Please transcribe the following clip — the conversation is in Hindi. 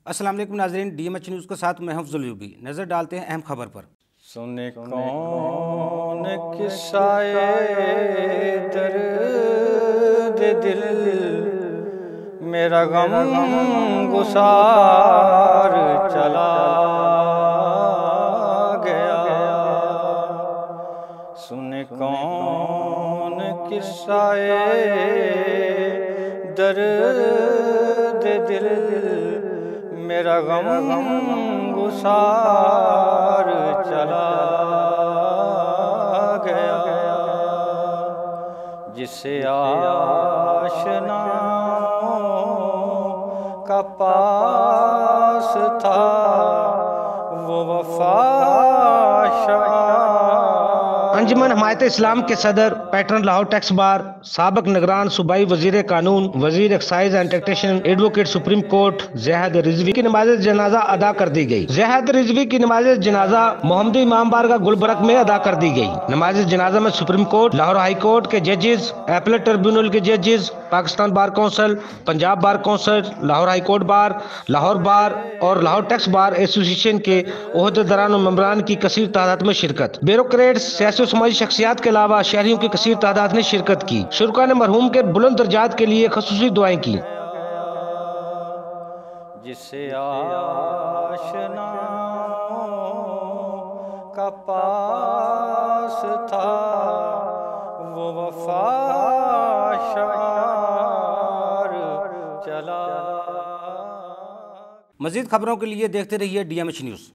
अस्सलाम वालेकुम नाज़रीन, DMH न्यूज़ के साथ मैं हफ्ज़ुल यूबी। नज़र डालते हैं अहम खबर पर। सुने कौन किस्साए दर्द दिल, मेरा गम गुसार चला गया। सुने कौन किस्साए दर्द दिल, मेरा गम गुसार चला गया। जिसे आशनाओं का पास था वो वफा अंजुमन हमायत इस्लाम के सदर पैटर्न लाहौर टैक्स बार, साबक निगरान सूबाई वजीर कानून, वजीर excise and taxation, advocate supreme court Ziyad Rizvi की नमाज जनाजा अदा कर दी गई। ज़ियाद रिजवी की नमाज जनाजा मोहम्मदी इमाम बारगाह गुलबर्ग में अदा कर दी गई। नमाज जनाजा में supreme court, Lahore high court के जजेस, एपलेट ट्रिब्यूनल के जजेस, Pakistan bar council, Punjab bar council, Lahore high court bar, Lahore bar और लाहौर टैक्स बार एसोसिएशन के ओहदेदारान और मेंबरान की कसीर तादाद में शिरकत। ब्यूरोक्रेट्स, सियासी समाजी शख्सियात के अलावा शहरियों की कसीर तादाद ने शिरकत की। शुरका ने मरहूम के बुलंद दर्जात के लिए खसूसी दुआएं की। जिसे आशनाओं का पास था वो वफा शार चला। मज़ीद खबरों के लिए देखते रहिए DMH न्यूज़।